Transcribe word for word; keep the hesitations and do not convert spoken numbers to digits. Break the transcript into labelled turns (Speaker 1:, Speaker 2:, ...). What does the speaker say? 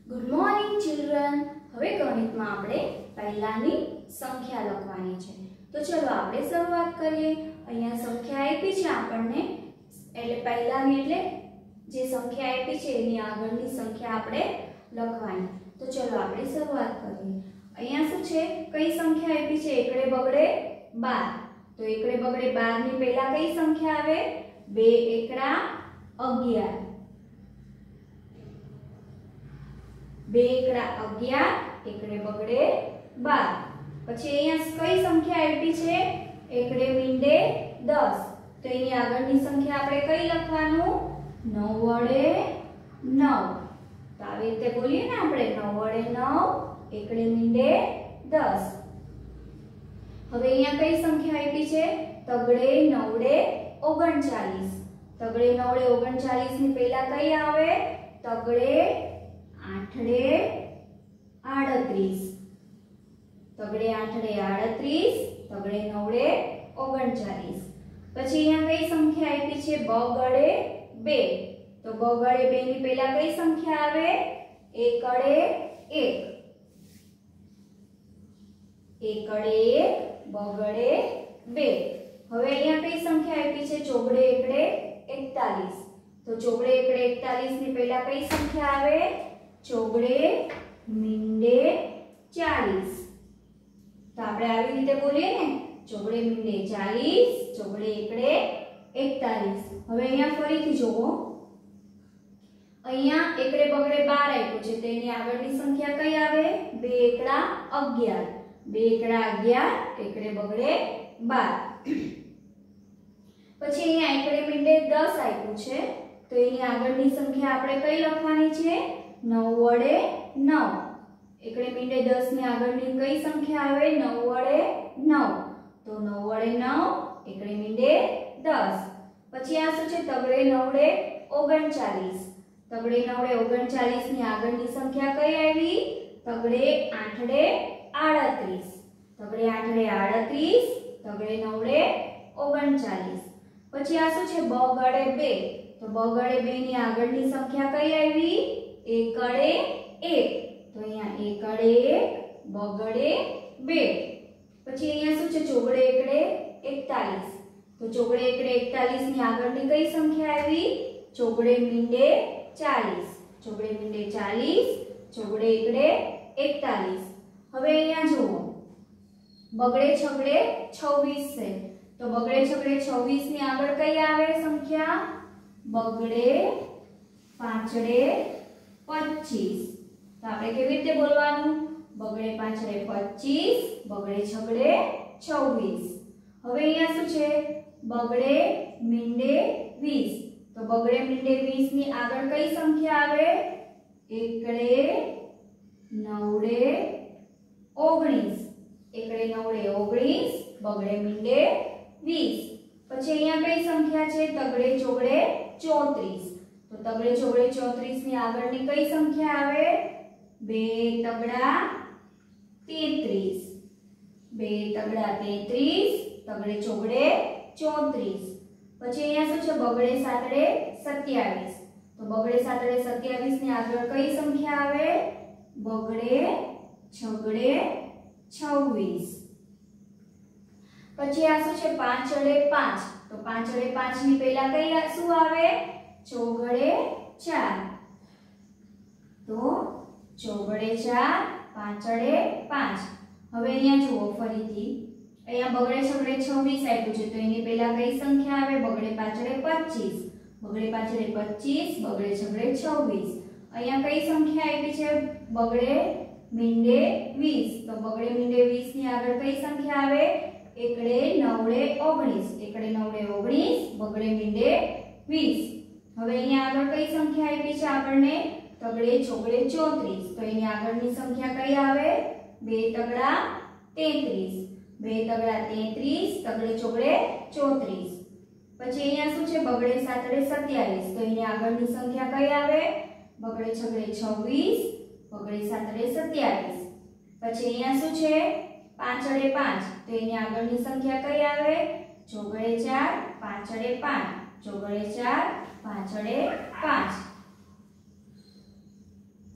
Speaker 1: Good morning children. હવે ગણિતમાં આપણે પહેલાની સંખ્યા લખવાની છે. તો ચલો આપણે શરૂઆત કરીએ. અહીંયા સંખ્યા આપી છે આપણને, એટલે પહેલાની એટલે જે સંખ્યા આપી છે એની આગળની સંખ્યા આપણે લખવાની. તો ચલો આપણે શરૂઆત કરીએ. અહીંયા શું છે, કઈ સંખ્યા આપી છે? એકડે બગડે બાર. તો એકડે બગડે બાર ની પહેલા કઈ સંખ્યા આવે? બે એકડા અગિયાર. બે એકડા અગિયાર, એકડે બગડે બાર. પછી અહીંયા કઈ સંખ્યા આપી છે? એકડે મીંડે દસ. તો એની આગળની સંખ્યા આપણે કઈ લખવાનું? નવ વડે નવ. તો આવી રીતે બોલીએ ને આપણે, નવ વડે નવ, એકડે મીંડે દસ. હવે અહીંયા કઈ સંખ્યા આપી છે? તગડે નવડે ઓગણચાલીસ. તગડે નવડે ઓગણચાલીસ ની પહેલા કઈ આવે? તગડે આઠડે આડત્રીસ. તગડે આઠડે આડત્રીસ, તગડે નવડે ઓગણચાલીસ. પછી અહીંયા કઈ સંખ્યા આપી છે? બગડે બે. તો બગડે બે ની પહેલા કઈ સંખ્યા આવે? એકડે એક. એકડે એક, બગડે બે. હવે અહીંયા કઈ સંખ્યા આપી છે? ચોગડે એકડે એકતાલીસ. તો ચોગડે એકડે એકતાલીસ ની પહેલા કઈ સંખ્યા આવે? ચોગડે મીંડે ચાલીસ. તો આપણે આવી રીતે બોલીએ ને, ચોગડે મીંડે ચાલીસ, ચોગડે એકડે એકતાલીસ. હવે અહીંયા ફરીથી જોવો, અહીંયા એકડે બગડે બાર આપ્યું છે, તો એની આગળની સંખ્યા કઈ આવે? બે એકડા અગિયાર. બે એકડા અગિયાર, એકડે બગડે બાર. પછી અહીંયા એકડે મીંડે દસ આપ્યું છે, તો એની આગળની સંખ્યા આપણે કઈ લખવાની છે? નવ વડે નવ. એકડે મીંડે દસ ની આગળની કઈ સંખ્યા આવે? નવ વડે નવ. તો નવ વડે નવ, એકડે મીંડે દસ. પછી આ શું છે? તગડે નવડે ઓગણચાલીસ. તગડે નવડે ઓગણચાલીસ ની આગળની સંખ્યા કઈ આવી? તગડે આઠડે આડત્રીસ. તગડે આઠડે આડત્રીસ, તગડે નવડે ઓગણચાલીસ. પછી આ શું છે? બગડે બે. તો બગડે બે ની આગળની સંખ્યા કઈ આવી? એકડે એક. તો અહીંયા એકડે એક, બગડે બે. પછી અહીંયા શું છે? ચોગડે એકડે એકતાલીસ. તો ચોગડે એકડે એકતાલીસ ની આગળની કઈ સંખ્યા આવી? ચોગડે મીંડે ચાલીસ. ચોગડે મીંડે ચાલીસ, ચોગડે એકડે એકતાલીસ. હવે અહીંયા જુઓ, બગડે છગડે છવ્વીસ છે. તો બગડે છગડે છવ્વીસ ની આગળ કઈ આવે સંખ્યા? બગડે પાંચડે પચીસ. તો આપણે કેવી રીતે બોલવાનું? બગડે પાંચડે પચીસ, બગડે છગડે છવ્વીસ. હવે અહીંયા શું છે? બગડે મીંડે વીસ. તો બગડે મીંડે વીસ ની આગળ કઈ સંખ્યા આવે? એકડે નવડે ઓગણીસ. એકડે નવડે ઓગણીસ, બગડે મીંડે વીસ. પછી અહીંયા કઈ સંખ્યા છે? તગડે ચોગડે ચોત્રીસ. તો તગડે ચોગડે ચોત્રીસ ની આગળની કઈ સંખ્યા આવે? બે તગડા તેત્રીસ. બે તગડા તેત્રીસ, તગડે ચોગડે ચોત્રીસ. પછી અહીંયા શું છે? બગડે સાતડે સત્યાવીસ. તો બગડે સાતડે સત્યાવીસ ની આગળ કઈ સંખ્યા આવે? બગડે છગડે છવ્વીસ. પછી આ શું છે? પાંચડે પાંચ. તો પાંચડે પાંચ ની પહેલા કઈ શું આવે? ચોગડે ચાર. તો ચોગડે ચાર, પાંચડે પાંચ. હવે અહીંયા જુઓ ફરીથી, અહીંયા બગડે છગડે છવ્વીસ આપ્યું છે, તો એની પહેલા કઈ સંખ્યા આવે? બગડે પાંચડે પચીસ. બગડે પાંચડે પચીસ, બગડે છગડે છવ્વીસ. અહીંયા કઈ સંખ્યા આપી છે? બગડે મીંડે વીસ. તો બગડે મીંડે વીસ ની આગળ કઈ સંખ્યા આવે? એકડે નવડે ઓગણીસ. એકડે નવડે ઓગણીસ, બગડે મીંડે વીસ. હવે અહીંયા આગળ કઈ સંખ્યા આપી છે આપણને? તગડે ચોગડે ચોત્રીસ. તો એની આગળની સંખ્યા કઈ આવે? બે તગડા તેત્રીસ. બે તગડા તેત્રીસ, તગડે ચોગડે ચોત્રીસ. પછી અહીંયા શું છે? બગડે સાતડે સત્યાવીસ. તો એની આગળની સંખ્યા કઈ આવે? બગડે છગડે છવ્વીસ, બગડે સાતડે સત્યાવીસ. પછી અહીંયા શું છે? પાંચડે પાંચ. તો એની આગળની સંખ્યા કઈ આવે? ચોગડે ચાર, પાંચડે પાંચ. ચોગડે ચાર, પાંચડે પાંચ.